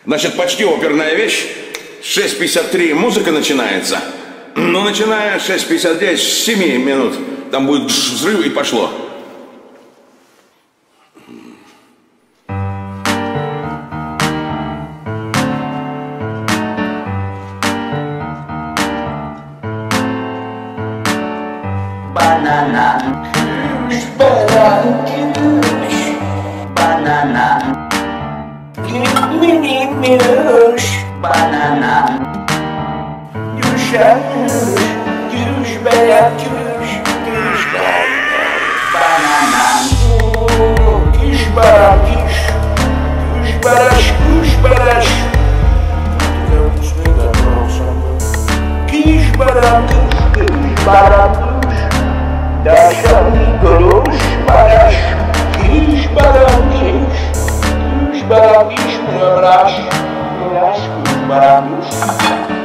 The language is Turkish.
Значит, почти оперная вещь. 6:53 музыка начинается. Но начиная с 6:59, с 7 минут, там будет взрыв и пошло. Banana, banana, mini miuş, banana, yuşa yuş, bela yuş, banana, kiş bara kiş, yuş baraş, kuş baraş, kiş bara kuş bara. Daşami goluş baraş, kiş baram kiş baram kiş mıraş, mıraş kuş baram kiş.